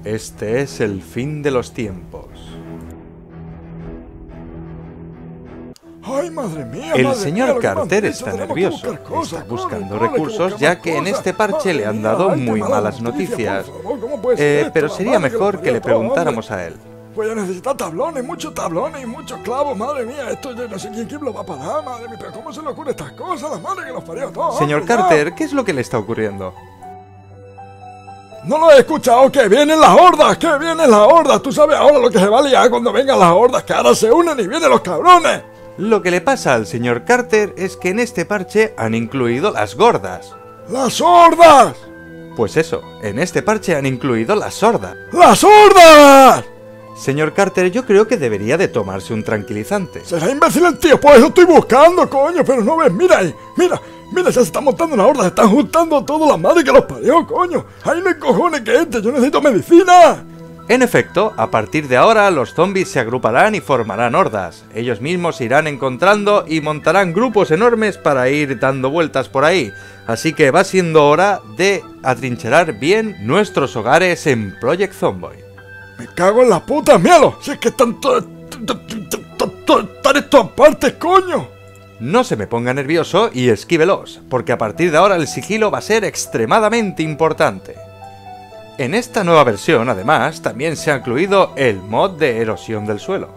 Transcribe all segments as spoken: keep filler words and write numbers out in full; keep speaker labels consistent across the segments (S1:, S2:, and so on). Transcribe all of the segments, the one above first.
S1: Este es el fin de los tiempos.
S2: ¡Ay, madre mía!
S1: El
S2: madre
S1: señor
S2: mía,
S1: Carter
S2: dicho,
S1: está
S2: tenemos
S1: nervioso.
S2: que buscar cosas,
S1: Está buscando
S2: corre, corre,
S1: recursos
S2: que
S1: ya que en
S2: cosas.
S1: este parche le han
S2: Madre
S1: dado
S2: mía, ay,
S1: muy
S2: qué
S1: malas
S2: mala noticia,
S1: noticias.
S2: por favor, ¿cómo puede ser
S1: Eh,
S2: esto?
S1: pero
S2: La
S1: sería
S2: madre que
S1: mejor
S2: lo
S1: que le
S2: parió todo,
S1: preguntáramos
S2: hombre.
S1: a él.
S2: Voy a necesitar tablones, muchos tablones y muchos clavos, madre mía. Esto yo no sé quién, quién lo va a parar, madre mía. Pero ¿cómo se le ocurre estas cosas? La madre que los parió todos.
S1: Señor
S2: hombre, ya.
S1: Carter, ¿qué es lo que le está ocurriendo?
S2: No lo he escuchado, que vienen las hordas, que vienen las hordas. Tú sabes ahora lo que se va a liar cuando vengan las hordas, que ahora se unen y vienen los cabrones.
S1: Lo que le pasa al señor Carter es que en este parche han incluido las gordas.
S2: ¡Las hordas!
S1: Pues eso, en este parche han incluido las sordas.
S2: ¡Las hordas!
S1: Señor Carter, yo creo que debería de tomarse un tranquilizante.
S2: Será imbécil el tío, pues eso estoy buscando, coño, pero no ves, mira ahí, mira, mira, ya se está montando una horda, se están juntando toda la madre que los parió, coño. Ahí no hay cojones que este, yo necesito medicina.
S1: En efecto, a partir de ahora los zombies se agruparán y formarán hordas. Ellos mismos se irán encontrando y montarán grupos enormes para ir dando vueltas por ahí. Así que va siendo hora de atrincherar bien nuestros hogares en Project Zomboid.
S2: Me cago en la puta, míralo, si es que están todos, están en todas partes, coño.
S1: No se me ponga nervioso y esquívelos, porque a partir de ahora el sigilo va a ser extremadamente importante. En esta nueva versión, además, también se ha incluido el mod de erosión del suelo.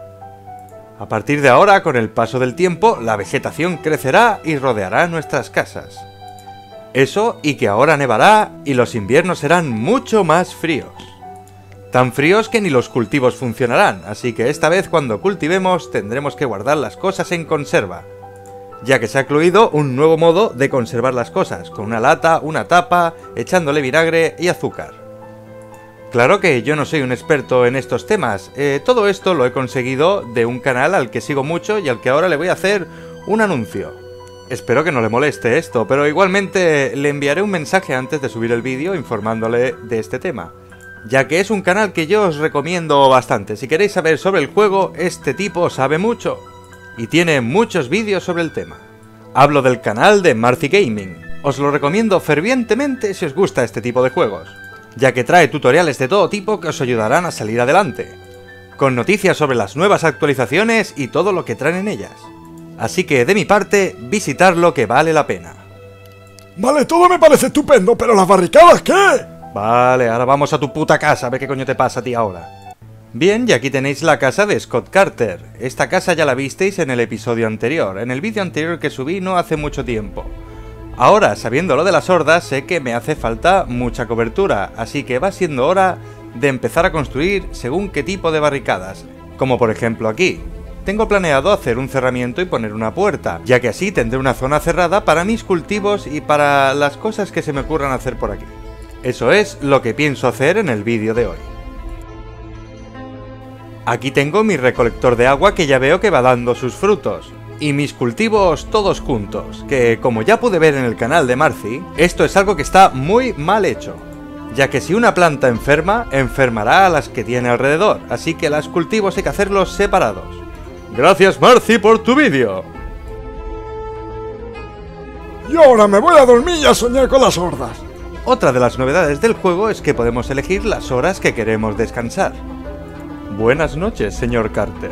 S1: A partir de ahora, con el paso del tiempo, la vegetación crecerá y rodeará nuestras casas. Eso y que ahora nevará y los inviernos serán mucho más fríos. Tan fríos que ni los cultivos funcionarán, así que esta vez cuando cultivemos tendremos que guardar las cosas en conserva, ya que se ha incluido un nuevo modo de conservar las cosas, con una lata, una tapa, echándole vinagre y azúcar. Claro que yo no soy un experto en estos temas, eh, todo esto lo he conseguido de un canal al que sigo mucho y al que ahora le voy a hacer un anuncio. Espero que no le moleste esto, pero igualmente le enviaré un mensaje antes de subir el vídeo informándole de este tema, ya que es un canal que yo os recomiendo bastante. Si queréis saber sobre el juego, este tipo sabe mucho y tiene muchos vídeos sobre el tema. Hablo del canal de Marcy Gaming. Os lo recomiendo fervientemente si os gusta este tipo de juegos, ya que trae tutoriales de todo tipo que os ayudarán a salir adelante, con noticias sobre las nuevas actualizaciones y todo lo que traen en ellas. Así que de mi parte, visitarlo que vale la pena.
S2: Vale, todo me parece estupendo, pero las barricadas, ¿qué?
S1: Vale, ahora vamos a tu puta casa, a ver qué coño te pasa a ti ahora. Bien, y aquí tenéis la casa de Scott Carter. Esta casa ya la visteis en el episodio anterior, en el vídeo anterior que subí no hace mucho tiempo. Ahora, sabiendo lo de las hordas, sé que me hace falta mucha cobertura, así que va siendo hora de empezar a construir según qué tipo de barricadas, como por ejemplo aquí. Tengo planeado hacer un cerramiento y poner una puerta, ya que así tendré una zona cerrada para mis cultivos y para las cosas que se me ocurran hacer por aquí. Eso es lo que pienso hacer en el vídeo de hoy. Aquí tengo mi recolector de agua que ya veo que va dando sus frutos. Y mis cultivos todos juntos, que como ya pude ver en el canal de Marcy, esto es algo que está muy mal hecho, ya que si una planta enferma, enfermará a las que tiene alrededor, así que los cultivos hay que hacerlos separados. Gracias Marcy por tu vídeo.
S2: Y ahora me voy a dormir y a soñar con las hordas.
S1: Otra de las novedades del juego es que podemos elegir las horas que queremos descansar. Buenas noches, señor Carter.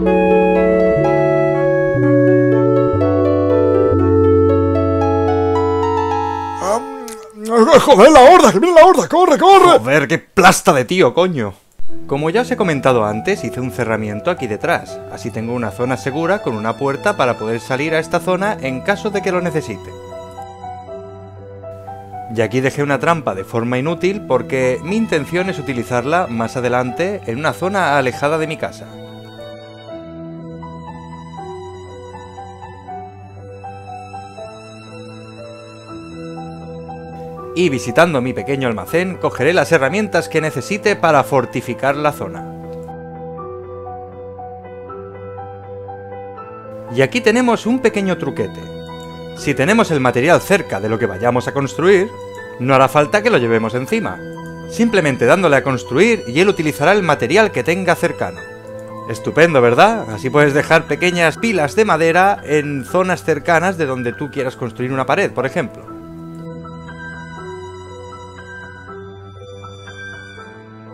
S2: ¡Joder, la horda! ¡Que viene la horda! ¡Corre, corre!
S1: Joder, qué plasta de tío, coño. Como ya os he comentado antes, hice un cerramiento aquí detrás. Así tengo una zona segura con una puerta para poder salir a esta zona en caso de que lo necesite. Y aquí dejé una trampa de forma inútil porque mi intención es utilizarla más adelante en una zona alejada de mi casa. Y visitando mi pequeño almacén, cogeré las herramientas que necesite para fortificar la zona. Y aquí tenemos un pequeño truquete. Si tenemos el material cerca de lo que vayamos a construir, no hará falta que lo llevemos encima. Simplemente dándole a construir y él utilizará el material que tenga cercano. Estupendo, ¿verdad? Así puedes dejar pequeñas pilas de madera en zonas cercanas de donde tú quieras construir una pared, por ejemplo.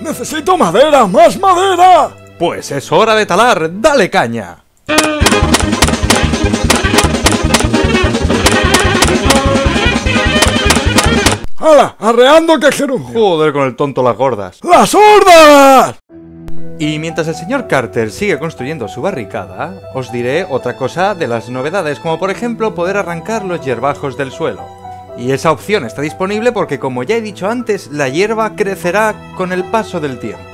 S2: ¡Necesito madera! ¡Más madera!
S1: Pues es hora de talar, ¡dale caña!
S2: ¡Hala! ¡Arreando que gerundio!
S1: Joder con el tonto las gordas.
S2: ¡Las hordas!
S1: Y mientras el señor Carter sigue construyendo su barricada, os diré otra cosa de las novedades, como por ejemplo poder arrancar los hierbajos del suelo. Y esa opción está disponible porque, como ya he dicho antes, la hierba crecerá con el paso del tiempo.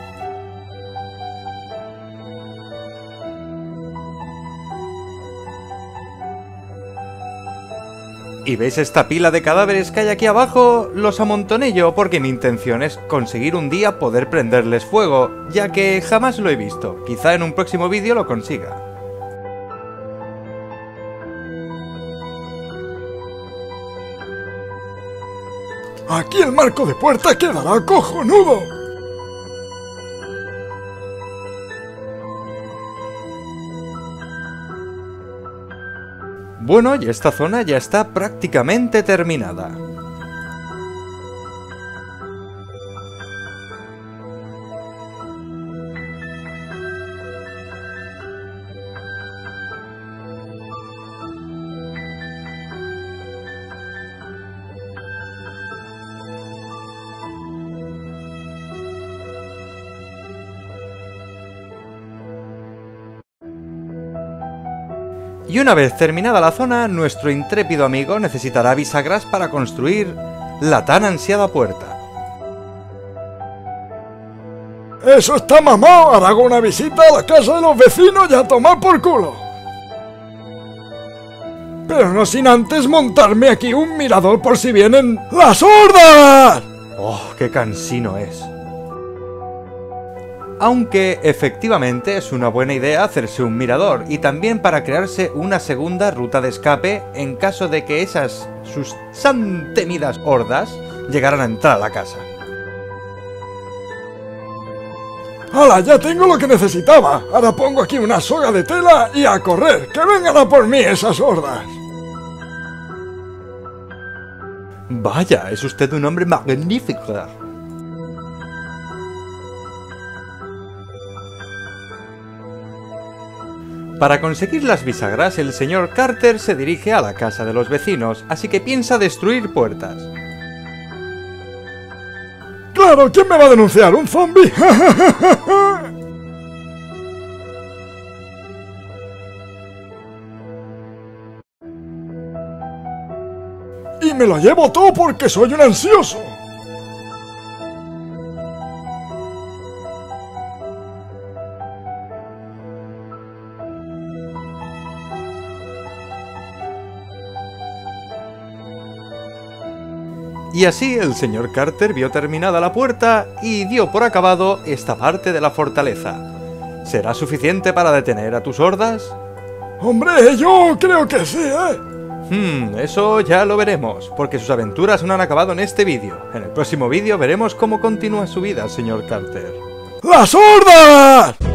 S1: ¿Y veis esta pila de cadáveres que hay aquí abajo? Los amontoné yo porque mi intención es conseguir un día poder prenderles fuego, ya que jamás lo he visto. Quizá en un próximo vídeo lo consiga.
S2: Aquí el marco de puerta quedará cojonudo.
S1: Bueno, y esta zona ya está prácticamente terminada. Y una vez terminada la zona, nuestro intrépido amigo necesitará bisagras para construir la tan ansiada puerta.
S2: ¡Eso está mamado! Ahora hago una visita a la casa de los vecinos y a tomar por culo. Pero no sin antes montarme aquí un mirador por si vienen las hordas.
S1: ¡Oh, qué cansino es! Aunque efectivamente es una buena idea hacerse un mirador y también para crearse una segunda ruta de escape en caso de que esas sus tan temidas hordas llegaran a entrar a la casa.
S2: ¡Hala! Ya tengo lo que necesitaba. Ahora pongo aquí una soga de tela y a correr. ¡Que vengan a por mí esas hordas!
S1: Vaya, es usted un hombre magnífico. Para conseguir las bisagras, el señor Carter se dirige a la casa de los vecinos, así que piensa destruir puertas.
S2: ¡Claro! ¿Quién me va a denunciar? ¿Un zombie? Y me lo llevo todo porque soy un ansioso.
S1: Y así el señor Carter vio terminada la puerta y dio por acabado esta parte de la fortaleza. ¿Será suficiente para detener a tus hordas?
S2: Hombre, yo creo que sí, ¿eh?
S1: Hmm, eso ya lo veremos, porque sus aventuras no han acabado en este vídeo. En el próximo vídeo veremos cómo continúa su vida, señor Carter.
S2: ¡Las hordas!